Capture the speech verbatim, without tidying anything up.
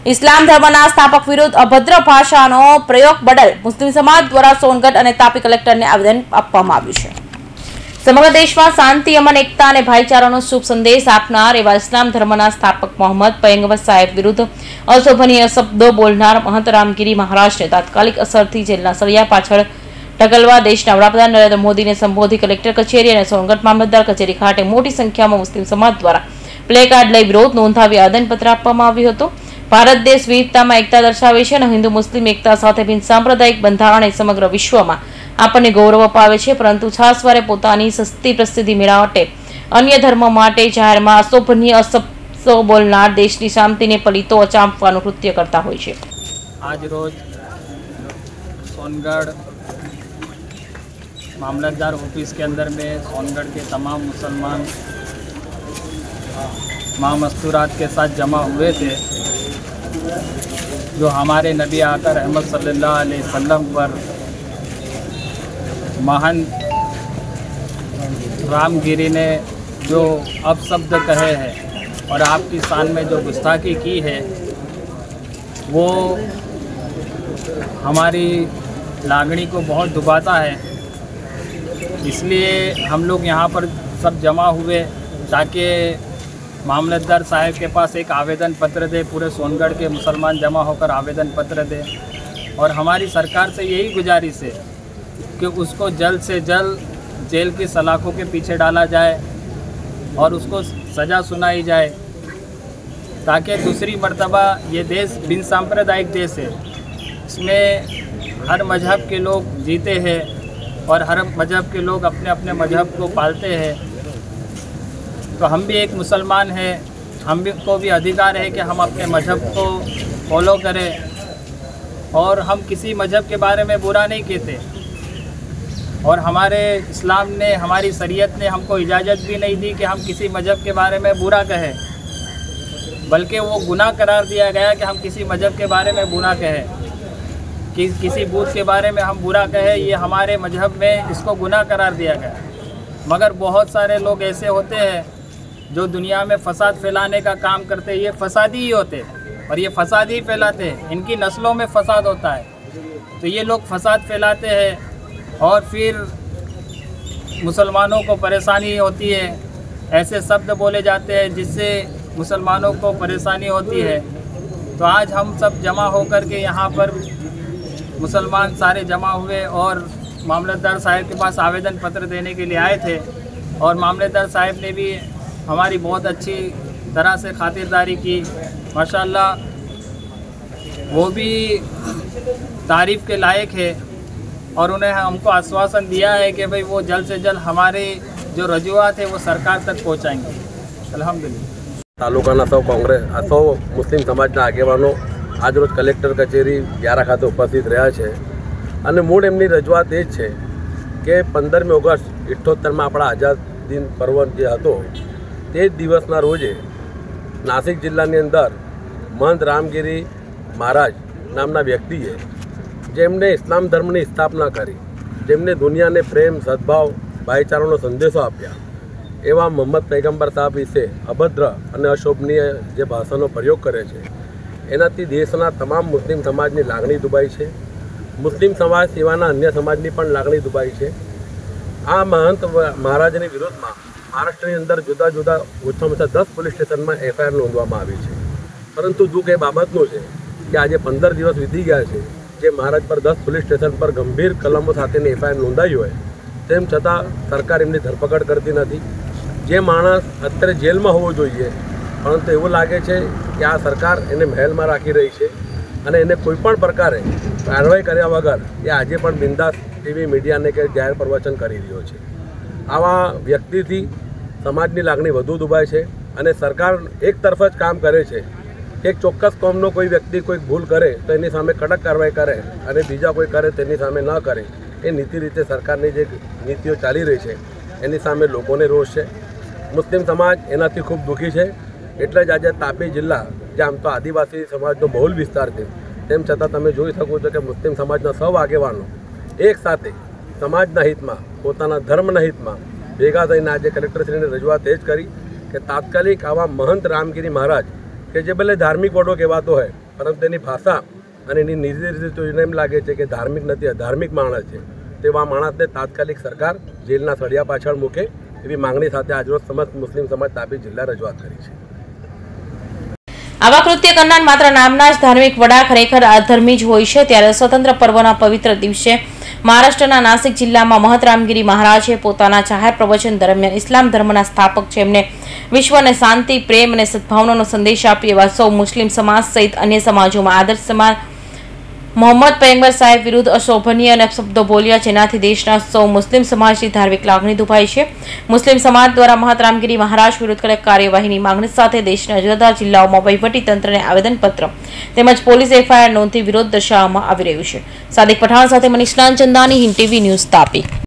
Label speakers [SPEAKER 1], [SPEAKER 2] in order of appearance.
[SPEAKER 1] इस्लाम धर्मना स्थापक विरुद्ध अभद्र भाषानो प्रयोग बदल मुस्लिम समाज द्वारा सोनगढ़ और तापी कलेक्टर ने आवेदन आपवामां आव्युं छे। समग्र देश में शांति, अमन, एकता और भाईचारानो शुभ संदेश आपनार एवं इस्लाम धर्मना स्थापक मोहम्मद पैगंबर साहेब विरुद्ध अशोभनीय शब्दों बोलनार महंत रामगिरी महाराज ने तात्कालिक असरथी जेलना सळिया पाछळ ढकलवा देशना वडाप्रधान नरेंद्र मोदी ने संबोधी कलेक्टर कचेरी और सोनगढ़ मामलतदार कचेरी खाते मोटी संख्या में मुस्लिम समाज द्वारा प्ले कार्ड लई विरोध नोंधावी आवेदनपत्र आपवामां आव्युं हतुं। भारत देश विविधता में एकता दर्शावे छे अने हिंदू मुस्लिम एकता साथे बिन सांप्रदायिक बंधारण समग्र विश्व में आपने गौरव अपावे छे, परंतु छासवारे पोतानी सस्ती प्रसिद्धि मेळववा अन्य धर्म माटे जाहेरमां अशोभनीय अशब्दो बोलनार देशनी शांतिने पलीतो अचांपवानुं कृत्य करता होय छे।
[SPEAKER 2] आज रोज सोनगढ़ मामलतदार ऑफिस के अंदर में सोनगढ़ के तमाम मुसलमान माँ मस्तूरात के साथ जमा हुए थे, जो हमारे नबी आका रहमत सल्लल्लाहु अलैहि वसल्लम पर महान रामगिरी ने जो अपशब्द कहे हैं और आपकी शान में जो गुस्ताखी की है, वो हमारी लागणी को बहुत दुभाता है। इसलिए हम लोग यहाँ पर सब जमा हुए ताकि मामलतदार साहब के पास एक आवेदन पत्र दे, पूरे सोनगढ़ के मुसलमान जमा होकर आवेदन पत्र दे और हमारी सरकार से यही गुजारिश है कि उसको जल्द से जल्द जेल की सलाखों के पीछे डाला जाए और उसको सज़ा सुनाई जाए, ताकि दूसरी मर्तबा ये देश बिन सांप्रदायिक देश है, इसमें हर मजहब के लोग जीते हैं और हर मजहब के लोग अपने अपने मजहब को पालते हैं। तो हम भी एक मुसलमान हैं, हम भी को भी अधिकार है कि हम अपने मजहब को फॉलो करें और हम किसी मजहब के बारे में बुरा नहीं कहते और हमारे इस्लाम ने, हमारी शरीयत ने हमको इजाज़त भी नहीं दी कि हम किसी मजहब के बारे में बुरा कहें, बल्कि वो गुनाह करार दिया गया कि हम किसी मजहब के बारे में बुरा कहें, कि किसी बूत के बारे में हम बुरा कहें, ये हमारे मजहब में इसको गुनाह करार दिया गया। मगर बहुत सारे लोग ऐसे होते हैं जो दुनिया में फसाद फैलाने का काम करते हैं, ये फसादी ही होते हैं और ये फसाद ही फैलाते हैं, इनकी नस्लों में फसाद होता है। तो ये लोग फसाद फैलाते हैं और फिर मुसलमानों को परेशानी होती है, ऐसे शब्द बोले जाते हैं जिससे मुसलमानों को परेशानी होती है। तो आज हम सब जमा होकर के यहाँ पर मुसलमान सारे जमा हुए और मामलतदार साहब के पास आवेदन पत्र देने के लिए आए थे और मामलतदार साहब ने भी हमारी बहुत अच्छी तरह से खातिरदारी की, माशाल्लाह वो भी तारीफ़ के लायक है और उन्हें हमको आश्वासन दिया है कि भाई वो जल्द से जल्द हमारे जो रजूआत है वो सरकार तक पहुँचाएंगे। अल्हम्दुलिल्लाह।
[SPEAKER 3] तालुकाना सौ कांग्रेस सौ मुस्लिम समाजना आगेवानो आज रोज कलेक्टर कचेरी ग्यारह खाते उपस्थित रहा है और मूળ એમની રજૂઆત એ છે કે પંદરમી ઓગસ્ટ ઇઠ્ઠોતેરમાં આપણા આઝાદ દિન પર્વ જે હતો તે જ દિવસના રોજે નાસિક જિલ્લાની અંદર મહંત રામગીરી મહારાજ નામના વ્યક્તિએ જેમણે ઇસ્લામ ધર્મની સ્થાપના કરી, જેમને દુનિયાને પ્રેમ, સદભાવ, ભાઈચારાનો સંદેશો આપ્યા, એવા મોહમ્મદ પૈગંબર સાહેબ વિશે અભદ્ર અને અશોભનીય જે ભાષાનો પ્રયોગ કરે છે, એનાથી દેશના તમામ મુસ્લિમ સમાજની લાગણી દુભાઈ છે। મુસ્લિમ સમાજ સિવાયના અન્ય સમાજની પણ લાગણી દુભાઈ છે। આ મહંત મહારાજની વિરોધમાં મહારાષ્ટ્રની અંદર જુદા જુદા ઓછામાં ઓછા દસ પોલીસ સ્ટેશનમાં એફઆઈઆર નોંધવામાં આવી છે, પરંતુ દુઃખ એ બાબતનું છે કે આજે પંદર દિવસ વીતી ગયા છે જે મહારાજ પર દસ પોલીસ સ્ટેશન પર ગંભીર કલમો સાથેની એફઆઈઆર નોંધાઈ હોય તેમ છતાં સરકાર એમની ધરપકડ કરતી નથી। જે માણસ અત્યારે જેલમાં હોવો જોઈએ, પરંતુ એવું લાગે છે કે આ સરકાર એને મહેલમાં રાખી રહી છે અને એને કોઈપણ પ્રકારે કાર્યવાહી કર્યા વગર એ આજે પણ બિંદાસ ટીવી મીડિયાને કે જાહેર પ્રવચન કરી રહ્યો છે। આવા વ્યક્તિથી સમાજની લાગણી વધુ દુભાય છે અને સરકાર એક તરફ જ કામ કરે છે કે એક ચોક્કસ કોમનો કોઈ વ્યક્તિ કોઈ ભૂલ કરે તો એની સામે કડક કાર્યવાહી કરે અને બીજા કોઈ કરે તેની સામે ન કરે, એ નીતિ રીતે સરકારની જે નીતિઓ ચાલી રહી છે એની સામે લોકોને રોષ છે। મુસ્લિમ સમાજ એનાથી ખૂબ દુઃખી છે। એટલે જ આજે તાપી જિલ્લા જે આમ તો આદિવાસી સમાજનો બહુલ વિસ્તાર છે, તેમ છતાં તમે જોઈ શકો છો કે મુસ્લિમ સમાજના સૌ આગેવાનો એક સાથે સમાજના હિતમાં, પોતાના ધર્મના હિતમાં ભેગા થઈને આજે કલેક્ટરશ્રીને રજૂઆત એ જ કરી કે તાત્કાલિક આવા મહંત રામગીરી મહારાજ કે જે ભલે ધાર્મિક વડો કહેવાતો હોય પરંતુ એની ભાષા અને એની નિર્દેશિત જોઈને એમ લાગે છે કે ધાર્મિક નથી, અધાર્મિક માણસ છે. તેવા માણસને તાત્કાલિક સરકાર જેલના સળિયા પાછળ મૂકે એવી માંગણી સાથે આજરોજ સમસ્ત મુસ્લિમ સમાજ તાપી જિલ્લા રજૂઆત કરી છે.
[SPEAKER 1] આવા કૃત્ય કરનાર માત્ર નામના જ ધાર્મિક વડા ખરેખર અધર્મી જ હોય છે. ત્યારે સ્વતંત્ર પર્વના પવિત્ર દિવસે મહારાષ્ટ્રના નાસિક જિલ્લામાં મહંત રામગીરી મહારાજે પોતાના જાહેર પ્રવચન દરમિયાન ઇસ્લામ ધર્મના સ્થાપક છે, એમને વિશ્વને શાંતિ, પ્રેમ અને સદભાવનાનો સંદેશ આપી એવા સૌ મુસ્લિમ સમાજ સહિત અન્ય સમાજોમાં આદર્શ સમાજ મોહમ્મદ પયગંબર સાહેબ વિરુદ્ધ અશોભનીય અને શબ્દો બોલ્યા, જેનાથી દેશના સૌ મુસ્લિમ સમાજની ધાર્મિક લાગણી દુભાઈ છે. મુસ્લિમ સમાજ દ્વારા મહંત રામગીરી મહારાજ વિરુદ્ધ કડક કાર્યવાહીની માંગણી સાથે દેશના જુદા જુદા જિલ્લાઓમાં વહીવટી તંત્રને આવેદનપત્ર તેમજ પોલીસ એફઆઈઆર નોંધી વિરોધ દર્શાવવામાં આવી રહ્યું છે. સાદિક પઠાણ સાથે મનીષ નાનચંદાની, હિન્દ ટીવી ન્યૂઝ, તાપી.